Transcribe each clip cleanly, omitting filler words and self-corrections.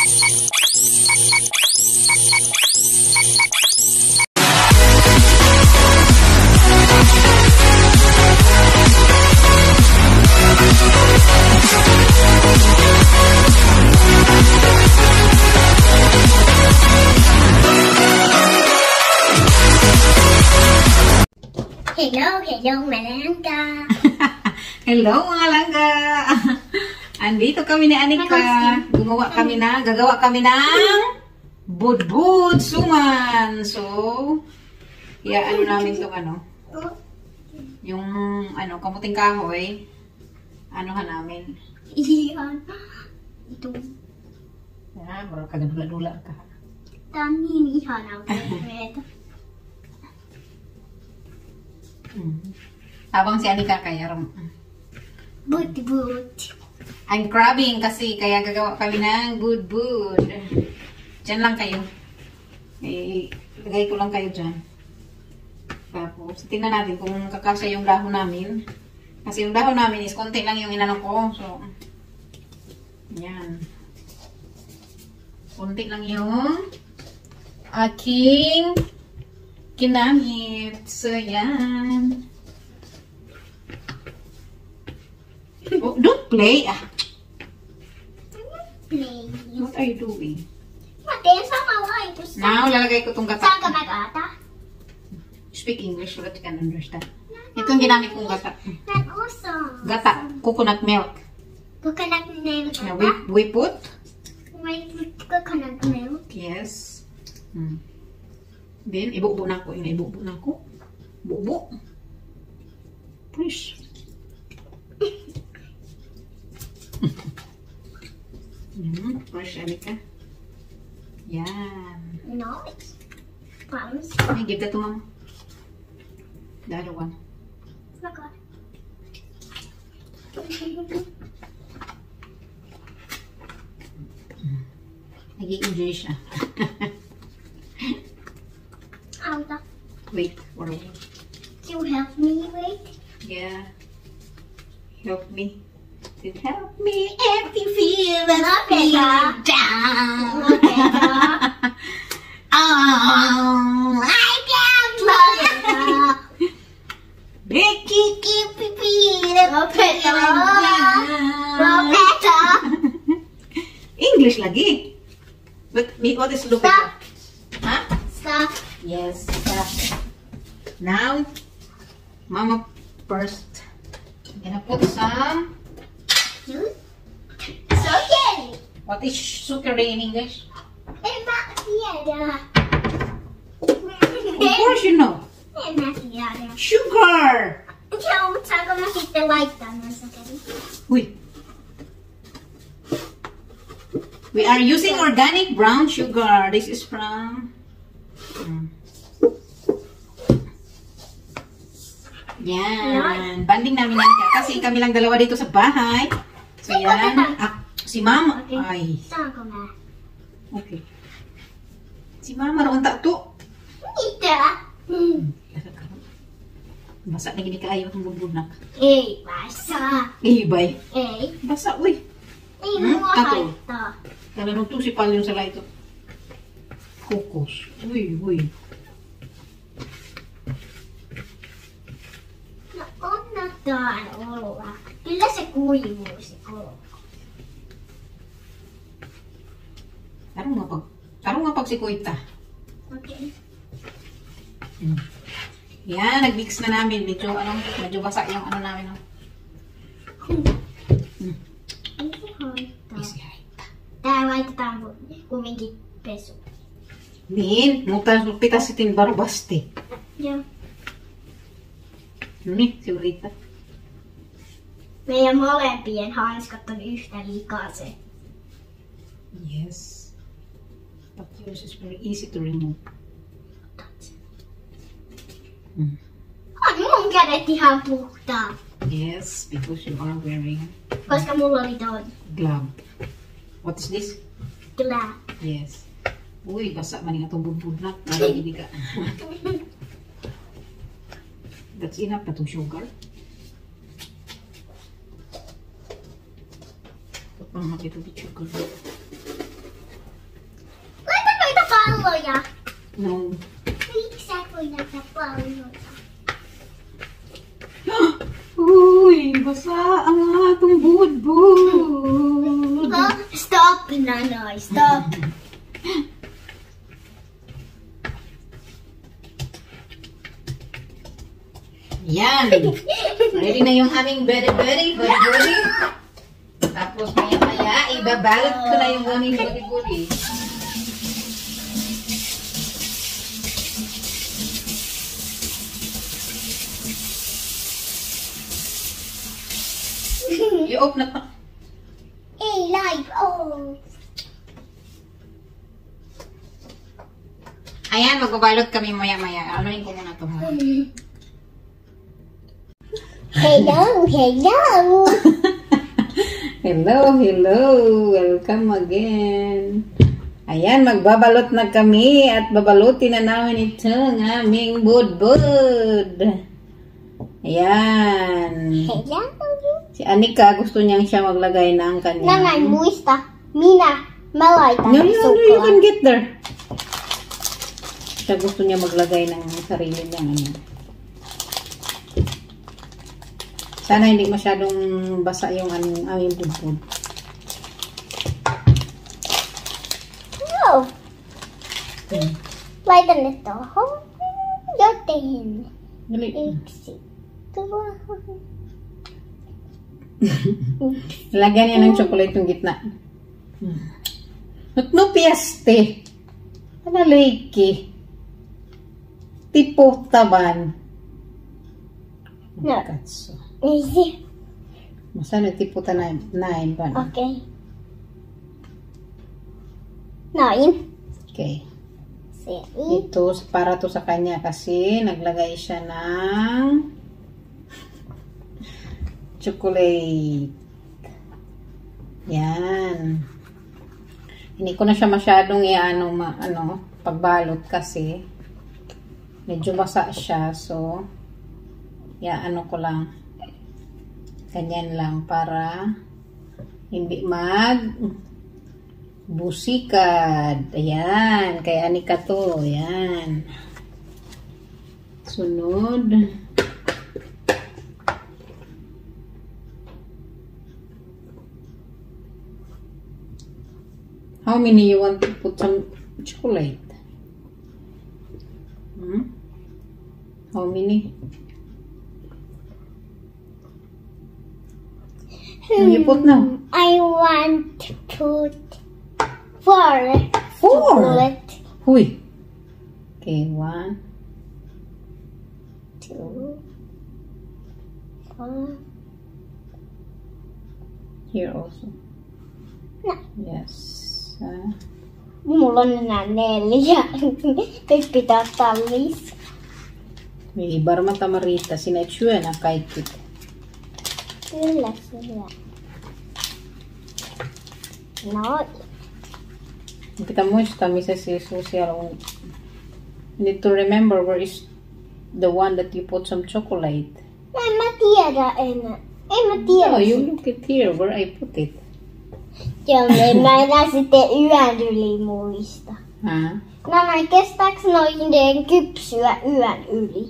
Hello mga langga. Hello mga langga. Andito kami ni Anika. Gagawa kami ng budbud suman. So, ano namin itong yung kamuting kahoy. Anuhan namin. Iyan. Ito. Parang kagadula-dula ka. Dami iyan ang red. Habang si Anika kaya Budbud. I'm crabbing kasi kaya gagawa kami ng budbud. Diyan lang kayo. Lagay ko lang kayo dyan. Tapos, tingnan natin kung kakasya yung dahon namin. Kasi yung dahon namin is konti lang yung inano ko. So, yan. Konti lang yung aking kinamit. So, yan. Oh, don't play. Play. What are you doing? Mate, sama wala ito sa... Now, lalagay ko itong gata. Saan ka nag-ata? Speak English so that you can understand. Ito yung ginamit kong gata. Not awesome. Gata. Coconut milk. Coconut milk. Now, we put? Coconut milk. Yes. Then, ibubo na ko. Ibubo na ko. Bubo. Push. Push, Anika. Yan. No, it's promise. Hey, give that to Mama. The other one. Oh my God. Nag-i-enjoy siya. How the... Wait, for a while. You help me, wait? Yeah. Help me. Help me if you feel that I'm feeling down. Oh, I can't love it. Becky, keep me feeling down. English lagi. But what is look Stop. Huh? Stop. Yes, stop. Now, Mama first. I'm gonna put some. Sugar. What is sugar in English? Demasiada. Of course you know. Demasiada. Sugar! Ikaw, saan ka makita white na sa kanya? Wait. We are using organic brown sugar. This is from... Yan. Banding namin yan. Kasi kami lang dalawa dito sa bahay. So yan. Si Mama. Okay. Ay. Saan ko na? Okay. Si Mama roon ta to. Ita. Basa na gini kaayo ang bubunak. Basa. Bay. Eh. Basa, uy. Mga Tato. ito. Talagang to si Pal yung sala ito. Kokos. Uy. Naon na daan. Pila sa kuya mo siguro. Tarong nga pag si Kuita. Okay. Yan, nag-mix na namin. Medyo basa yung namin. Easy height. Dahil ito tayo kumigit peso. Min, mutas pitas itin baru baste. Yeah. Ni, si Rita. Meidän molempien hanskat on yhtä liikaa se. Yes. But yours is very easy to remove. On mun kädet ihan puhtaat. Yes, because you are wearing Koska mulla oli toi glove. What is this? glää. Yes. Uy, basa man nga itong budbudnak. Nalagini ka. That's enough na itong sugar. Ito pang makita the sugar. ja. No. Miksi sä voi näitä palloja? Uy, basa ang atong budbud. Oh, stop, Nanay. Stop. Yan. Ready na yung aming beri-beri. Tapos maya-maya, ibabalot ko na yung aming beri-beri. I-off na to. Hey, live. Oh. Ayan, magbabalot kami maya-maya. Anuin ko muna to. Ha? Hello, hello. Hello, hello. Welcome again. Ayan, magbabalot na kami at babalutin na namin ito ng aming budbud. Ayan. Hello. Si Anika, gusto niyang siya maglagay ng kanya. Nanay, muista. Mina, malaita. No, you can get there. Siya gusto niya maglagay ng sarili niyang ano. Sana hindi masyadong basa yung aming budbud. No. Light on ito. Yotin. Dali. Exit. Lagyan niya ng chocolate yung gitna. No pieste. Palalaki. Tipo taban. No. Katso. Easy. Masana tipo tanayin ba? Okay. Nine. Okay. Seri. Ito, para to sa kanya kasi naglagay siya ng chocolate. Yan. Hindi ko na siya masyadong pagbalot kasi medyo basa siya. So, ko lang. Ganyan lang para hindi busikad. Ayan. Kay Anika to. Ayan. Sunod. How many you want to put some chocolate? How many? You put now? I want to put 4. 4? Chocolate. Huy. Okay, 1, 2, 4. here also. No. Yes. Mulla on enää 4. Nyt pitää ottaa 5. Ei varmaan tämä riittää. Sinä et syönä kaikki. Kyllä. No. Pitää muistaa, missä se siellä on. You need to remember where is the one that you put some chocolate. En mä tiedä enää. No, you look it here where I put it. Joo, en mä enää sitten yön yli muista. Nanai, kestääks noiden kypsyä yön yli?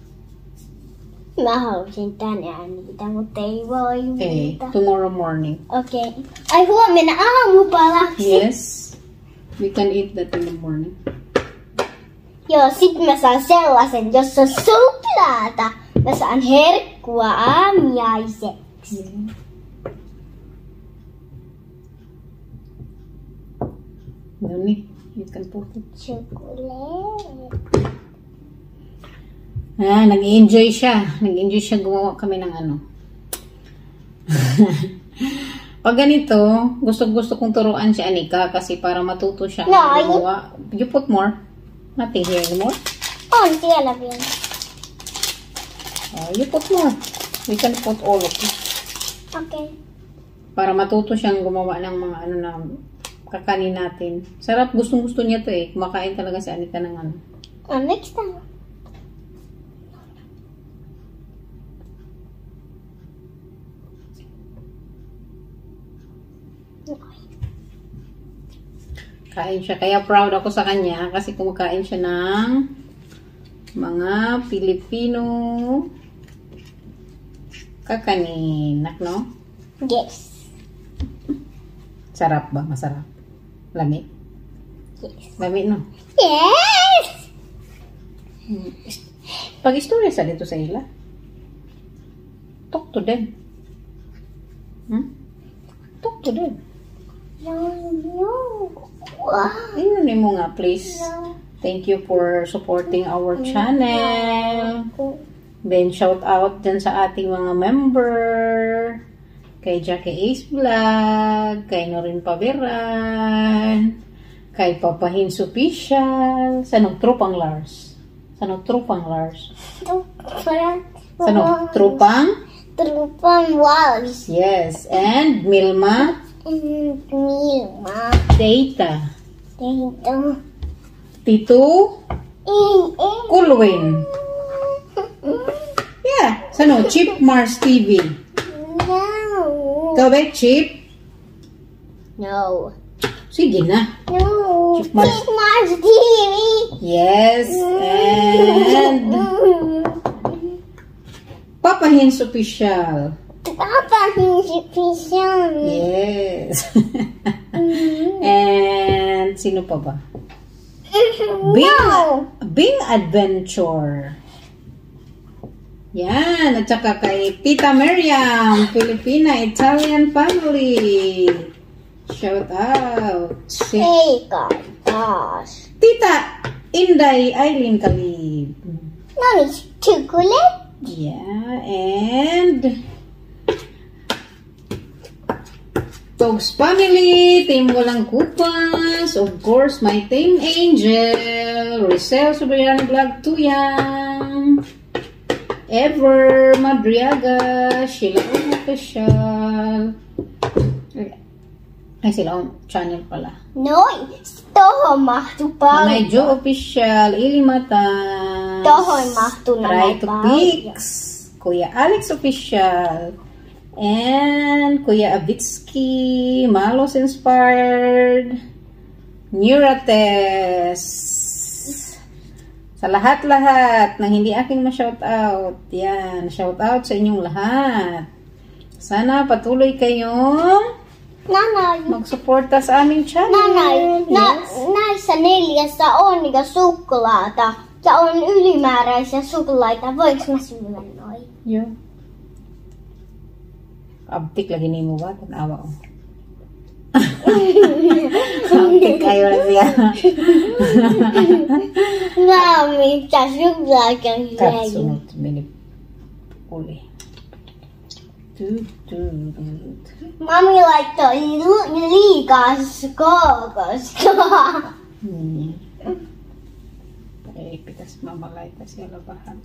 Mä halusin tänään niitä, mutta ei voi Ei, niitä. tomorrow morning. Okei. Okay. Ai huomenna aamupalaksi? Yes. We can eat that in the morning. Joo, sit mä saan sellaisen, jossa on suklaata. Mä saan herkkua aamiaiseksi. Yeah. No niin, you can put it. Chocolate. Nag-enjoy siya. Nag-enjoy siya. Gumawa kami ng ano. Pag ganito, gusto kong turuan si Anika kasi para matuto siya. No, gumawa. You put more. Nothing here anymore. On siellä vielä. You put more. We can put all of it. Okay. Para matuto siyang gumawa ng mga ano na kakanin natin. Sarap. Gustong-gusto niya to eh. Kumakain talaga si Anika ng ano. Next time. Kain siya. Kaya proud ako sa kanya kasi kumakain siya ng mga Pilipino kakaninak, no? Yes. Sarap ba? Masarap? Lami? Yes. Lami, no? Yes! Pag-istorya sa dito sa ila. Talk to them. Talk to them. No. Ayun mo nga, please. Thank you for supporting our channel. Then, shout out dyan sa ating mga member. Kay Jackie Ace Vlog. Kay Norin Paveran. Kay Papa Hins Official. Sanong Tropang Lars? Sanong Tropang Lars? Sanong Tropang? Tropang Lars. Yes. And Milma? Milma. Data. Dito. Tito? Kulwin. Yeah. Sano? Chip Mars TV. No. Ikaw ba, Chip? No. Sige na. No. Chip Mars. Chip Mars TV. Yes. And Papa Hins Official. Papa Hins Official. Yes. And sino pa ba? Bing Adventure. Yan. At saka kay Tita Miriam, Filipina Italian Family. Shout out. Hey, gosh. Tita Inday Eileen Kalib. No, it's chocolate. Yeah. And Togs Family, Team Walang Kupas, of course, my Team Angel, Rizal Sobriano Vlog Tuyang, Ever Madriaga, Sheila Official. Ay, sila ang channel pala. No, it's Toho Mahtupa. May Joe Official, Ilimata, Toho Mahtu na Try to Pix, Kuya Alex Official, and Kuya Avitsky, Malos Inspired, Neurates. Sa lahat-lahat ng hindi aking ma-shoutout, yan, shoutout sa inyong lahat. Sana patuloy kayong magsuporta sa aming channel. Nanay sa neljässä on niitä suklaata. Ja on ylimääräisiä suklaita. Voinko mä syödä noin? Joo. Abtik lagi ni mo ba? Tanawa ko. Abtik kayo lang siya. Mami, sä suklaakaan Katsunut meni uli. Mami laittoi liikaa kookosta. Ei pitäisi mama laittaa siellä vähän.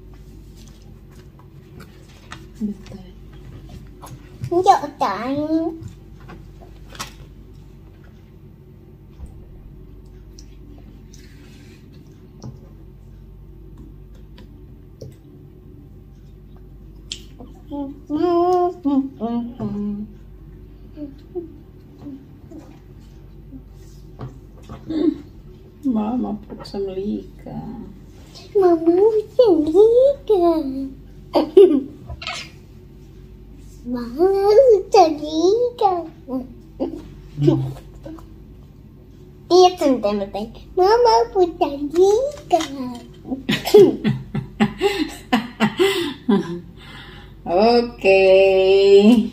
Jotain. Mama puksam liikaa. Mama puksam liikaa. Mama puksam liikaa. Tiedätkö mitä mä tein? Mama puksam liikaa. Okay.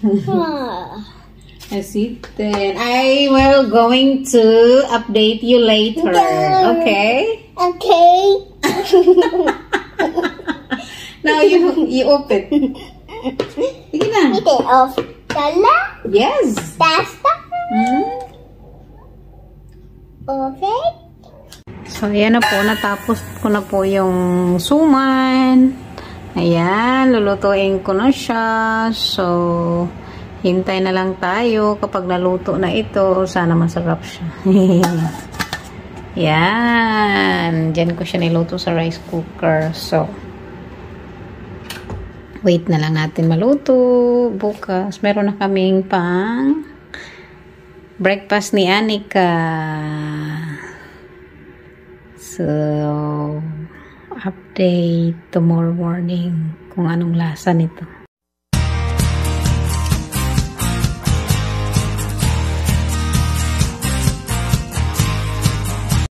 Sitten I will going to update you later. Okay? Okay. Now you open. Sige na. Ite off. Tala? Yes. Tasta? Okay. So ayan na po, natapos ko na po yung suman. Ayan, lulutuin ko na siya. So, hintay na lang tayo kapag naluto na ito. Sana masarap siya. Yan. Diyan ko siya niluto sa rice cooker. So, wait na lang natin maluto. Bukas, meron na kaming pang breakfast ni Anika. So, update tomorrow morning kung anong lasa nito.